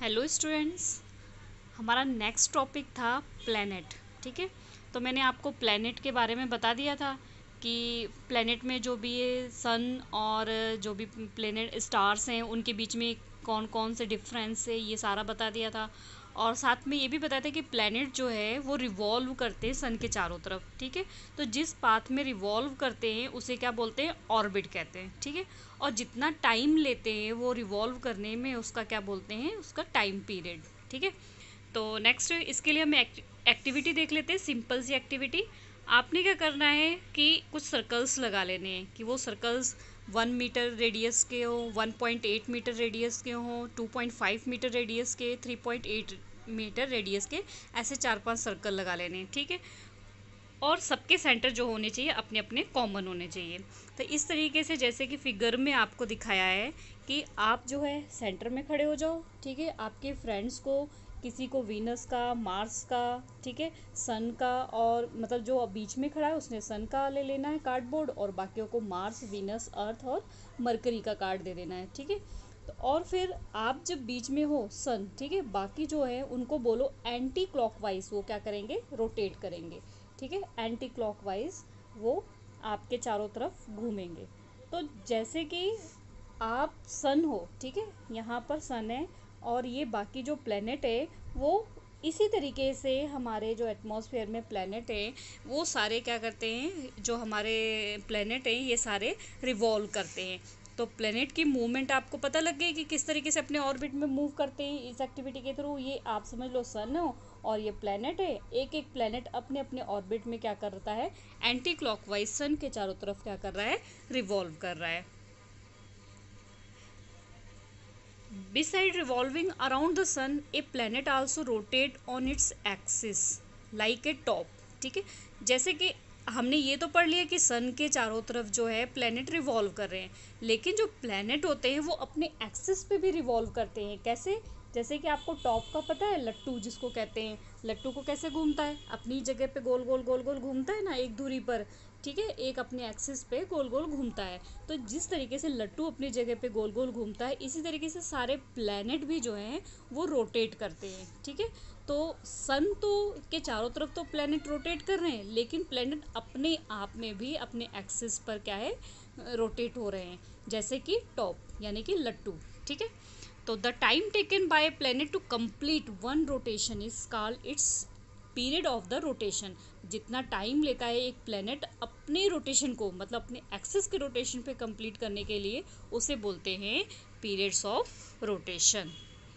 Hello students. हमारा next topic था planet. ठीक है, तो मैंने आपको प्लैनेट के बारे में बता दिया था कि प्लैनेट में जो भी ये सन और जो भी प्लैनेट स्टार्स हैं उनके बीच में कौन कौन से डिफरेंस है ये सारा बता दिया था। और साथ में ये भी बताया था कि प्लैनेट जो है वो रिवॉल्व करते हैं सन के चारों तरफ। ठीक है, तो जिस पाथ में रिवॉल्व करते हैं उसे क्या बोलते हैं, ऑर्बिट कहते हैं। ठीक है, और जितना टाइम लेते हैं वो रिवॉल्व करने में उसका क्या बोलते हैं, उसका टाइम पीरियड। ठीक है, तो नेक्स्ट इसके लिए हम एक्टिविटी देख लेते हैं, सिंपल सी एक्टिविटी। आपने क्या करना है कि कुछ सर्कल्स लगा लेने हैं कि वो सर्कल्स 1 मीटर रेडियस के हो, 1.8 मीटर रेडियस के हो, 2.5 मीटर रेडियस के, 3.8 मीटर रेडियस के, ऐसे 4-5 सर्कल लगा लेने हैं। ठीक है, और सबके सेंटर जो होने चाहिए अपने अपने कॉमन होने चाहिए। तो इस तरीके से जैसे कि फिगर में आपको दिखाया है कि आप जो है सेंटर में खड़े हो जाओ। ठीक है, आपके फ्रेंड्स को, किसी को वीनस का, मार्स का, ठीक है, सन का, और मतलब जो बीच में खड़ा है उसने सन का ले लेना है कार्डबोर्ड, और बाकियों को मार्स, वीनस, अर्थ और मरकरी का कार्ड दे देना है। ठीक है, तो और फिर आप जब बीच में हो सन, ठीक है, बाकी जो है उनको बोलो एंटी क्लॉकवाइज वो क्या करेंगे, रोटेट करेंगे। ठीक है, एंटी क्लॉकवाइज वो आपके चारों तरफ घूमेंगे। तो जैसे कि आप सन हो, ठीक है, यहाँ पर सन है और ये बाकी जो प्लेनेट है वो इसी तरीके से हमारे जो एटमॉस्फेयर में प्लेनेट है वो सारे क्या करते हैं, जो हमारे प्लेनेट हैं ये सारे रिवॉल्व करते हैं। तो प्लेनेट की मूवमेंट आपको पता लग गई कि किस तरीके से अपने ऑर्बिट में मूव करते हैं इस एक्टिविटी के थ्रू। ये आप समझ लो सन हो और ये प्लेनेट है, एक एक प्लेनेट अपने अपने ऑर्बिट में क्या करता है, एंटी क्लॉकवाइज सन के चारों तरफ क्या कर रहा है, रिवॉल्व कर रहा है। Beside revolving around the sun, a planet also rotate on its axis like a top। ठीक है, जैसे कि हमने ये तो पढ़ लिया कि सन के चारों तरफ जो है प्लेनेट रिवॉल्व कर रहे हैं, लेकिन जो प्लेनेट होते हैं वो अपने एक्सिस पे भी रिवॉल्व करते हैं। कैसे? जैसे कि आपको टॉप का पता है, लट्टू जिसको कहते हैं, लट्टू को कैसे घूमता है, अपनी जगह पे गोल गोल गोल गोल घूमता है ना, एक दूरी पर। ठीक है, एक अपने एक्सिस पे गोल गोल घूमता है। तो जिस तरीके से लट्टू अपनी जगह पे गोल गोल घूमता है, इसी तरीके से सारे प्लैनेट भी जो हैं वो रोटेट करते हैं। ठीक है, तो सन तो के चारों तरफ तो प्लैनेट रोटेट कर रहे हैं, लेकिन प्लैनेट अपने आप में भी अपने एक्सिस पर क्या है, रोटेट हो रहे हैं, जैसे कि टॉप यानी कि लट्टू। ठीक है, तो the time taken by planet to complete one rotation is called its period of the rotation. जितना टाइम लेता है एक प्लैनेट अपने रोटेशन को, मतलब अपने एक्सिस के रोटेशन पे कंप्लीट करने के लिए, उसे बोलते हैं periods of rotation.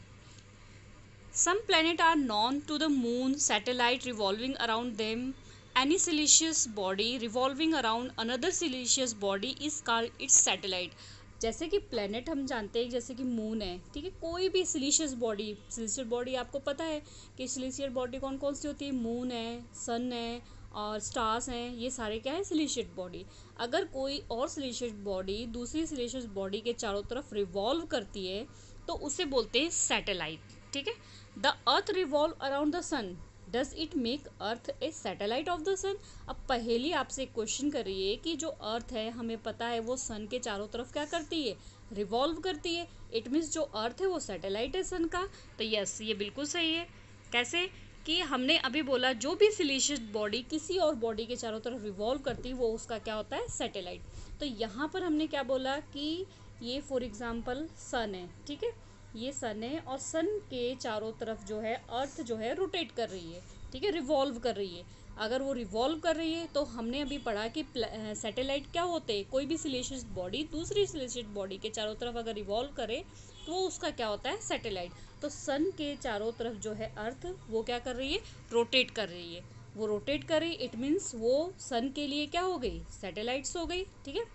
Some planets are known to the moon satellite revolving around them. Any celestial body revolving around another celestial body is called its satellite। जैसे कि प्लेनेट हम जानते हैं, जैसे कि मून है, ठीक है, कोई भी सिलिशियस बॉडी आपको पता है कि सिलिशियस बॉडी कौन कौन सी होती है, मून है, सन है और स्टार्स हैं, ये सारे क्या है, सिलिशियस बॉडी। अगर कोई और सिलिशियस बॉडी दूसरी सिलिशियस बॉडी के चारों तरफ रिवॉल्व करती है तो उसे बोलते हैं सैटेलाइट। ठीक है, the earth revolve around the sun, does it make earth a satellite of the sun. अब पहेली आपसे एक क्वेश्चन कर रही है कि जो अर्थ है हमें पता है वो सन के चारों तरफ क्या करती है, रिवॉल्व करती है। इट मीन्स जो अर्थ है वो सैटेलाइट है सन का। तो यस, ये बिल्कुल सही है। कैसे? कि हमने अभी बोला जो भी सिलिशियस बॉडी किसी और बॉडी के चारों तरफ रिवॉल्व करती है वो उसका क्या होता है, सैटेलाइट। तो यहाँ पर हमने क्या बोला कि ये फॉर एग्जाम्पल सन है, ठीक है, ये सन है और सन के चारों तरफ जो है अर्थ जो है रोटेट कर रही है, ठीक है, रिवॉल्व कर रही है। अगर वो रिवॉल्व कर रही है तो हमने अभी पढ़ा कि सैटेलाइट क्या होते हैं, कोई भी सिलिशियस बॉडी दूसरी सिलिशियस बॉडी के चारों तरफ अगर रिवॉल्व करे तो वो उसका क्या होता है, सैटेलाइट। तो सन के चारों तरफ जो है अर्थ वो क्या कर रही है, रोटेट कर रही है। वो रोटेट कर रही, इट मीन्स वो सन के लिए क्या हो गई, सैटेलाइट्स हो गई। ठीक है,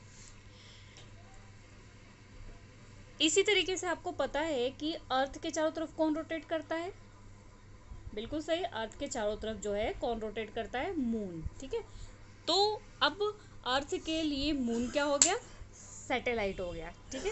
इसी तरीके से आपको पता है कि अर्थ के चारों तरफ कौन रोटेट करता है, बिल्कुल सही, अर्थ के चारों तरफ जो है कौन रोटेट करता है, मून। ठीक है, तो अब अर्थ के लिए मून क्या हो गया, सैटेलाइट हो गया। ठीक है,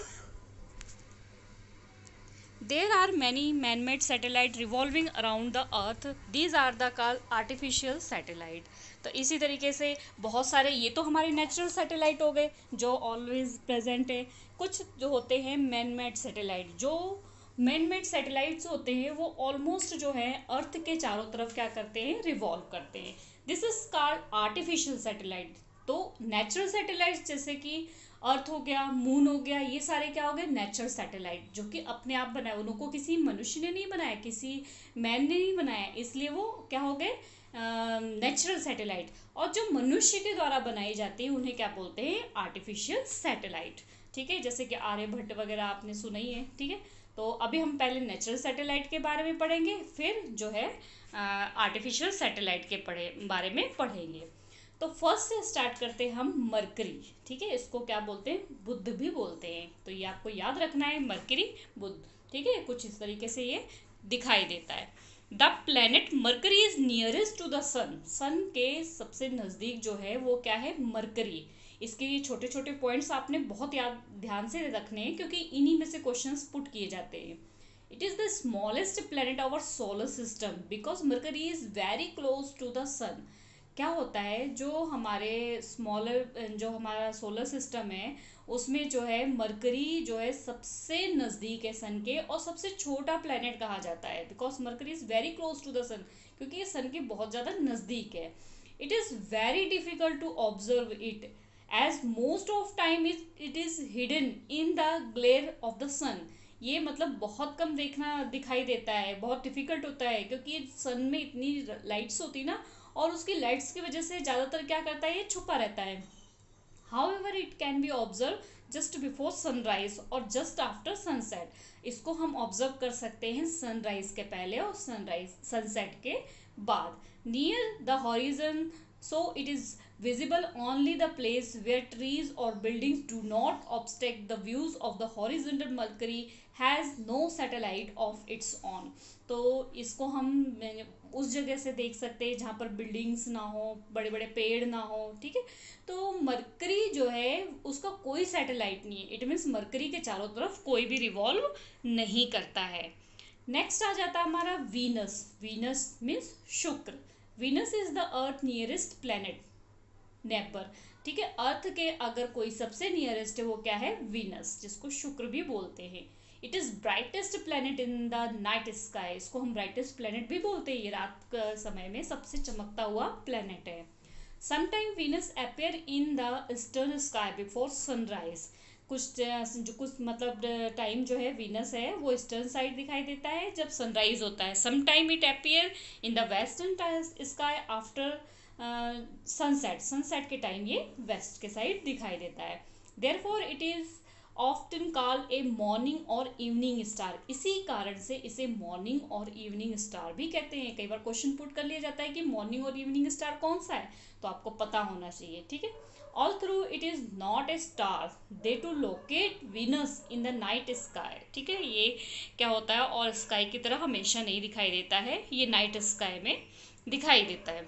there are many man made satellite revolving around the earth, these are the called artificial satellite. तो इसी तरीके से बहुत सारे, ये तो हमारे नेचुरल सैटेलाइट हो गए जो ऑलवेज प्रेजेंट है। कुछ जो होते हैं मैन मेड सैटेलाइट जो मैन मेड सैटेलाइट्स होते हैं वो ऑलमोस्ट जो है अर्थ के चारों तरफ क्या करते हैं, रिवॉल्व करते हैं। This is called artificial satellite. तो नेचुरल सैटेलाइट्स जैसे कि अर्थ हो गया, मून हो गया, ये सारे क्या हो गए, नेचुरल सैटेलाइट जो कि अपने आप बनाए, उनको किसी मनुष्य ने नहीं बनाया, किसी मैन ने नहीं बनाया, इसलिए वो क्या हो गए, नेचुरल सैटेलाइट। और जो मनुष्य के द्वारा बनाई जाती है उन्हें क्या बोलते हैं, आर्टिफिशियल सैटेलाइट। ठीक है, जैसे कि आर्यभट्ट वगैरह आपने सुना ही है। ठीक है, तो अभी हम पहले नेचुरल सैटेलाइट के बारे में पढ़ेंगे, फिर जो है आर्टिफिशियल सैटेलाइट के बारे में पढ़ेंगे। तो फर्स्ट से स्टार्ट करते हैं हम मरकरी। ठीक है, इसको क्या बोलते हैं, बुध भी बोलते हैं, तो ये आपको याद रखना है, मरकरी, बुध। ठीक है, कुछ इस तरीके से ये दिखाई देता है। The planet Mercury is nearest to the sun. Sun के सबसे नज़दीक जो है वो क्या है, मरकरी। इसके ये छोटे छोटे पॉइंट्स आपने बहुत याद ध्यान से रखने हैं, क्योंकि इन्हीं में से क्वेश्चंस पुट किए जाते हैं। It is the smallest planet of our solar system because Mercury is very close to the sun. क्या होता है, जो हमारा सोलर सिस्टम है उसमें जो है मरकरी जो है सबसे नज़दीक है सन के, और सबसे छोटा प्लेनेट कहा जाता है because Mercury is very close to the sun, क्योंकि ये सन के बहुत ज़्यादा नज़दीक है। It is very difficult to observe it as most of time it is hidden in the glare of the sun. ये मतलब बहुत कम देखना दिखाई देता है, बहुत डिफिकल्ट होता है, क्योंकि सन में इतनी लाइट्स होती ना, और उसकी लाइट्स की वजह से ज़्यादातर क्या करता है, ये छुपा रहता है। However it can be observe just before sunrise or just after sunset. इसको हम ऑब्जर्व कर सकते हैं सनराइज के पहले और सनसेट के बाद। Near the horizon, so it is visible only the place where trees or buildings do not obstruct the views of the horizontal. Mercury has no satellite of its own. तो इसको हम उस जगह से देख सकते हैं जहाँ पर बिल्डिंग्स ना हो, बड़े बड़े पेड़ ना हो। ठीक है, तो मरकरी जो है उसका कोई सैटेलाइट नहीं है। इट मीन्स मरकरी के चारों तरफ कोई भी रिवॉल्व नहीं करता है। नेक्स्ट आ जाता है हमारा वीनस। वीनस मीन्स शुक्र। Venus is the earth nearest planet neighbour. ठीक है, अर्थ के अगर कोई सबसे नियरेस्ट है वो क्या है, वीनस, जिसको शुक्र भी बोलते हैं। It is brightest planet in the night sky. इसको हम ब्राइटेस्ट प्लेनेट भी बोलते हैं, ये रात का समय में सबसे चमकता हुआ प्लेनेट है। Sometime Venus appear in the eastern sky before sunrise. कुछ मतलब टाइम जो है वीनस है वो ईस्टर्न साइड दिखाई देता है जब सनराइज होता है। Sometime it appear in the western sky after sunset. Sunset के टाइम ये वेस्ट के साइड दिखाई देता है। Therefore it is often called a morning or evening star. इसी कारण से इसे मॉर्निंग और इवनिंग स्टार भी कहते हैं। कई बार क्वेश्चन पुट कर लिया जाता है कि मॉर्निंग और इवनिंग स्टार कौन सा है, तो आपको पता होना चाहिए। ठीक है, although it is not a star they to locate Venus in the night sky. ठीक है, ये क्या होता है, और स्काई की तरह हमेशा नहीं दिखाई देता है, ये नाइट स्काई में दिखाई देता है।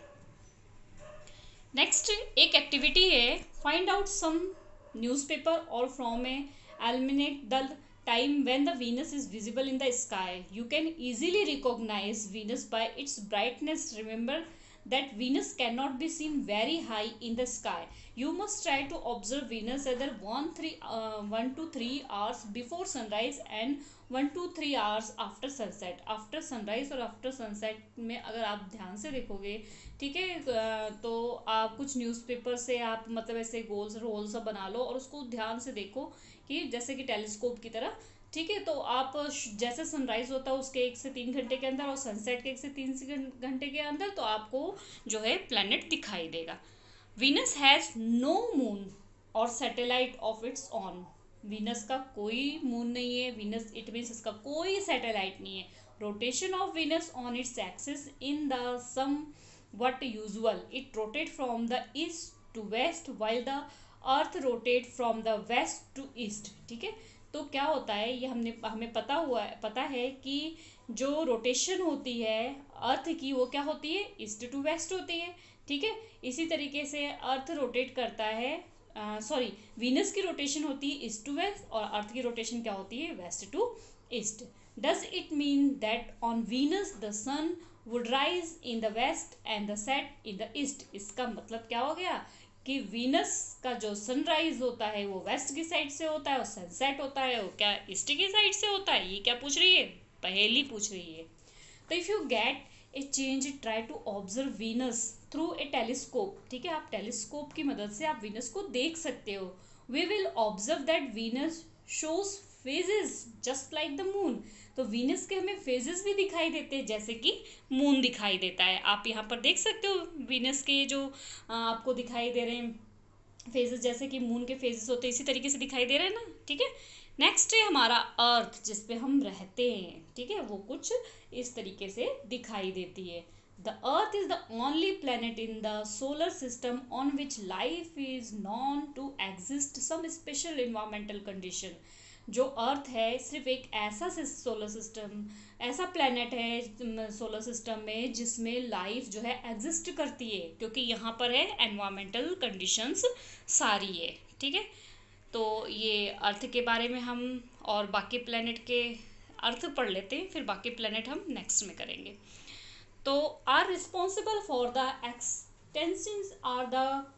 नेक्स्ट एक एक्टिविटी है, find out some newspaper or from a almanac the time when the Venus is visible in the sky. You can easily recognise Venus by its brightness. Remember that Venus cannot be seen very high in the sky. You must try to observe Venus either 1 to 3 hours before sunrise and 1 to 3 hours after sunset. After sunrise और after sunset में अगर आप ध्यान से देखोगे, ठीक है, तो आप कुछ न्यूज़पेपर से आप मतलब ऐसे गोल रोल सा बना लो और उसको ध्यान से देखो कि जैसे कि टेलीस्कोप की तरह। ठीक है, तो आप जैसे सनराइज होता है उसके 1 से 3 घंटे के अंदर और सनसेट के 1 से 3 घंटे के अंदर तो आपको जो है प्लैनेट दिखाई देगा। Venus has no moon or satellite of its own. वीनस का कोई मून नहीं है, वीनस इट मीन्स इसका कोई सैटेलाइट नहीं है। Rotation of Venus on its axis in the some what usual. It rotate from the east to west while the earth rotate from the west to east. ठीक है, तो क्या होता है, ये हमें पता है कि जो रोटेशन होती है अर्थ की वो क्या होती है, ईस्ट टू वेस्ट होती है। ठीक है, इसी तरीके से अर्थ रोटेट करता है, सॉरी वीनस की रोटेशन होती है ईस्ट टू वेस्ट और अर्थ की रोटेशन क्या होती है, west to east. Does it mean that on Venus the sun would rise in the west and the set in the east. इसका मतलब क्या हो गया कि वीनस का जो सनराइज होता है वो वेस्ट की साइड से होता है और सनसेट होता है वो क्या ईस्ट की साइड से होता है। ये क्या पूछ रही है, पहेली पूछ रही है। तो if you get a change, try to observe Venus through a telescope. ठीक है, आप टेलीस्कोप की मदद से आप वीनस को देख सकते हो। We will observe that Venus shows phases just like the moon. तो वीनस के हमें फेजेस भी दिखाई देते हैं जैसे कि मून दिखाई देता है। आप यहाँ पर देख सकते हो वीनस के जो आपको दिखाई दे रहे हैं फेजेस, जैसे कि मून के फेजेस होते हैं इसी तरीके से दिखाई दे रहे हैं ना। ठीक है, नेक्स्ट है हमारा अर्थ जिस पे हम रहते हैं। ठीक है, वो कुछ इस तरीके से दिखाई देती है। The earth is the only planet in the solar system on which life is known to exist some special environmental condition. जो अर्थ है सिर्फ एक ऐसा सोलर सिस्टम, ऐसा प्लेनेट है सोलर सिस्टम में जिसमें लाइफ जो है एग्जिस्ट करती है, क्योंकि यहाँ पर है एनवायरमेंटल कंडीशंस सारी है। ठीक है, तो ये अर्थ के बारे में हम और बाकी प्लेनेट के अर्थ पढ़ लेते हैं, फिर बाकी प्लेनेट हम नेक्स्ट में करेंगे। तो are responsible for the extensions are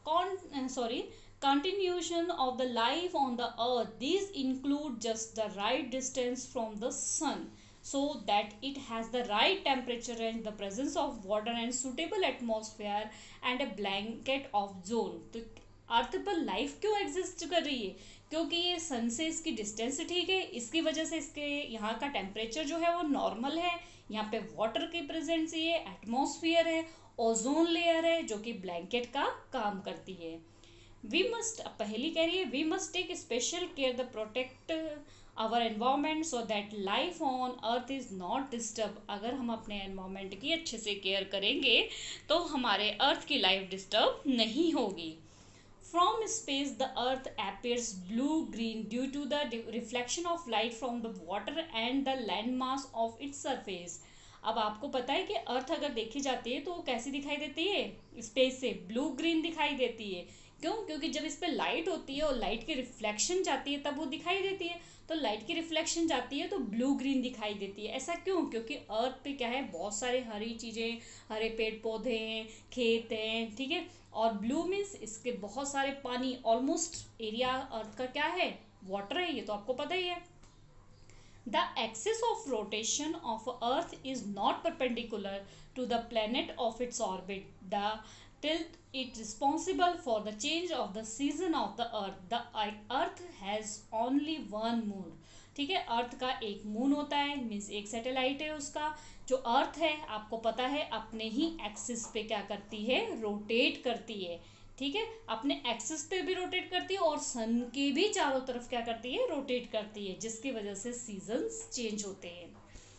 the continuation of the life on the earth. These include just the right distance from the sun so that it has the right temperature and the presence of water and suitable atmosphere and a blanket of zone. तो अर्थ पर life क्यों exist कर रही है, क्योंकि ये सन से इसकी डिस्टेंस ठीक है, इसकी वजह से इसके यहाँ का टेम्परेचर जो है वो नॉर्मल है, यहाँ पे वाटर की प्रेजेंस है, एटमॉस्फेयर है, ओजोन लेयर है जो कि ब्लैंकेट का काम करती है। वी मस्ट, पहली कह रही है we must take special care the protect our environment so that life on earth is not disturb. अगर हम अपने एनवायरमेंट की अच्छे से केयर करेंगे तो हमारे अर्थ की लाइफ डिस्टर्ब नहीं होगी। From space the earth appears blue green due to the reflection of light from the water and the land mass of its surface. अब आपको पता है कि अर्थ अगर देखी जाती है तो वो कैसी दिखाई देती है, स्पेस से ब्लू ग्रीन दिखाई देती है। क्यों, क्योंकि जब इस पर लाइट होती है और लाइट की रिफ्लेक्शन जाती है तब वो दिखाई देती है। तो लाइट की रिफ्लेक्शन जाती है तो ब्लू ग्रीन दिखाई देती है। ऐसा क्यों, क्योंकि अर्थ पे क्या है, बहुत सारे हरी चीज़ें, हरे पेड़ पौधे हैं, खेत हैं। ठीक है, और ब्लू मीन्स इसके बहुत सारे पानी, ऑलमोस्ट एरिया अर्थ का क्या है, वाटर है, ये तो आपको पता ही है। The axis of rotation of Earth is not perpendicular to the planet of its orbit. The tilt is responsible for the change of the season of the Earth. The Earth has only one moon. ठीक है, अर्थ का एक moon होता है, means एक satellite है उसका। जो अर्थ है आपको पता है अपने ही एक्सिस पे क्या करती है, रोटेट करती है। ठीक है, अपने एक्सिस पे भी रोटेट करती है और सन के भी चारों तरफ क्या करती है, रोटेट करती है, जिसकी वजह से सीजन्स चेंज होते हैं।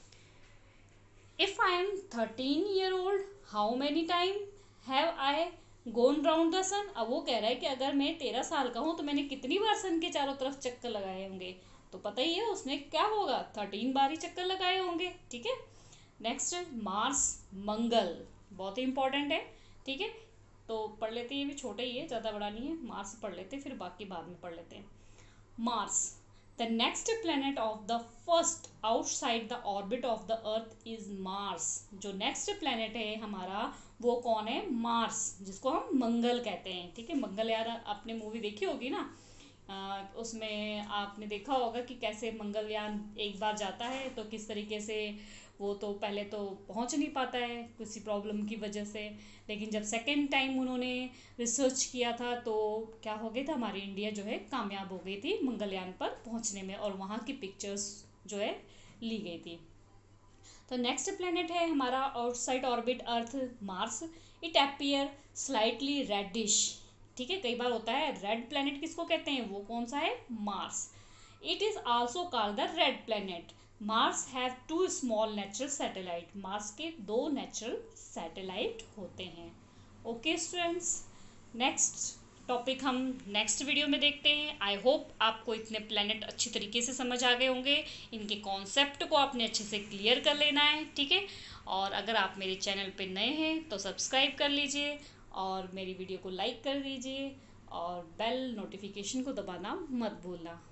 If I am 13 year old, how many time have I gone round the sun. अब वो कह रहा है कि अगर मैं 13 साल का हूँ तो मैंने कितनी बार सन के चारों तरफ चक्कर लगाए होंगे। तो पता ही है उसने क्या होगा, 13 बार ही चक्कर लगाए होंगे। ठीक है, नेक्स्ट मार्स, मंगल, बहुत ही इंपॉर्टेंट है। ठीक है, तो पढ़ लेते हैं, ये भी छोटा ही है, ज़्यादा बड़ा नहीं है। मार्स पढ़ लेते हैं, फिर बाकी बाद में पढ़ लेते हैं। Mars, the next planet of the first outside the orbit of the earth is Mars. जो नेक्स्ट प्लेनेट है हमारा वो कौन है, मार्स, जिसको हम मंगल कहते हैं। ठीक है, मंगल यार आपने मूवी देखी होगी ना, उसमें आपने देखा होगा कि कैसे मंगलयान एक बार जाता है तो किस तरीके से वो तो पहले तो पहुंच नहीं पाता है किसी प्रॉब्लम की वजह से, लेकिन जब सेकेंड टाइम उन्होंने रिसर्च किया था तो क्या हो गया था, हमारी इंडिया जो है कामयाब हो गई थी मंगलयान पर पहुंचने में और वहाँ की पिक्चर्स जो है ली गई थी। तो नेक्स्ट प्लेनेट है हमारा outside orbit earth, Mars. It appear slightly reddish. ठीक है, कई बार होता है रेड प्लेनेट किसको कहते हैं, वो कौन सा है, Mars. It is also called the red planet. Mars have 2 small natural satellite. Mars के 2 नेचुरल सैटेलाइट होते हैं। ओके स्टूडेंट्स, नेक्स्ट टॉपिक हम नेक्स्ट वीडियो में देखते हैं। आई होप आपको इतने प्लेनेट अच्छी तरीके से समझ आ गए होंगे, इनके कॉन्सेप्ट को आपने अच्छे से क्लियर कर लेना है। ठीक है, और अगर आप मेरे चैनल पे नए हैं तो सब्सक्राइब कर लीजिए और मेरी वीडियो को लाइक कर दीजिए और बेल नोटिफिकेशन को दबाना मत भूलना।